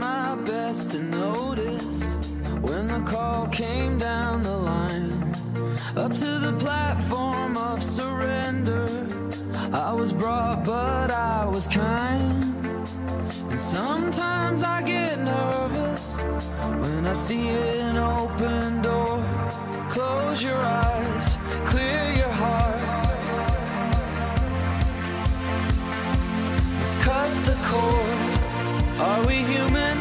my best to notice when the call came down the line, up to the platform of surrender. I was brought, but I was kind. And sometimes I get nervous when I see an open door. Close your eyes, clear your heart, cut the cord. Are we human,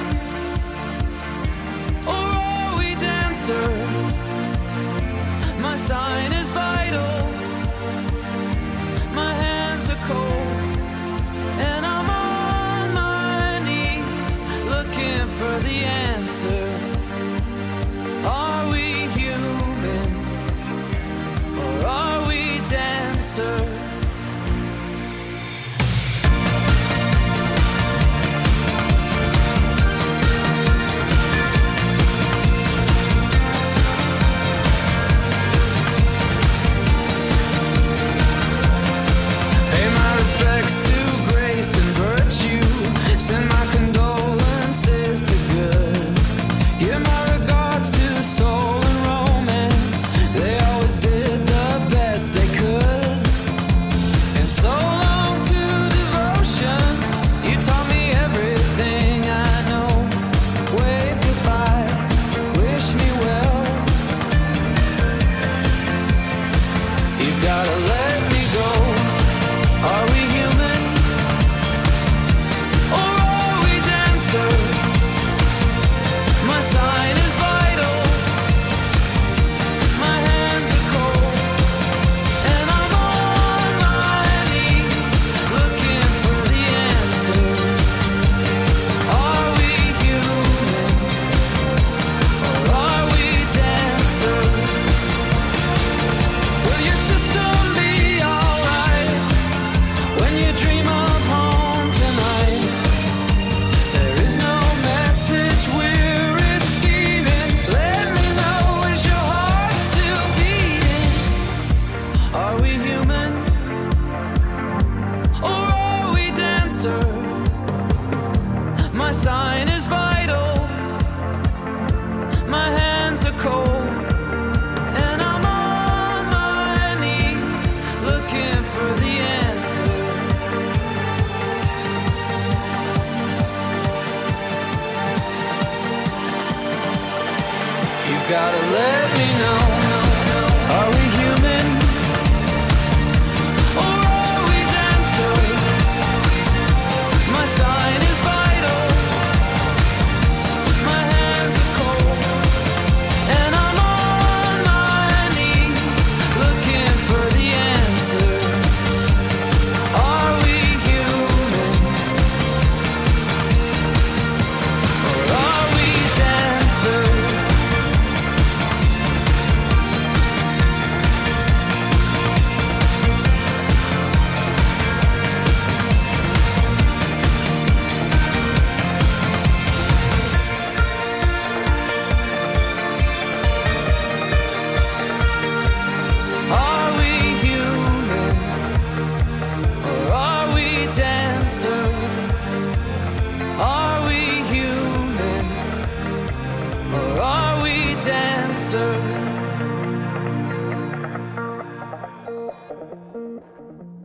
or are we dancer? My sign is vital, my hands are cold, and I'm on my knees looking for the answer. Are we human, or are we dancer? Respects to grace and virtue, send my condolences to good. Give my regards to soul and romance, they always did the best they could. And so long to devotion, you taught me everything I know. Wave goodbye, wish me well. You gotta let me go. Are we human, or are we dancer? My sign is vital, my hands are cold, and I'm on my knees looking for the answer. Are we human, or are we dancer? Will your system be alright when you dream of home tonight? There is no message we're receiving. Let me know, is your heart still beating? Are we human, or are we dancer? My sign is vital, my hands are cold, and I'm on my knees looking for the answer. You've gotta let me know. Are we human, or are we dancer? My sign is vital, my hands are cold, and I'm on my knees looking for the answer. Are we human, or are we dancer? Are we human, or are we dancer? Are we human, or are we dancer?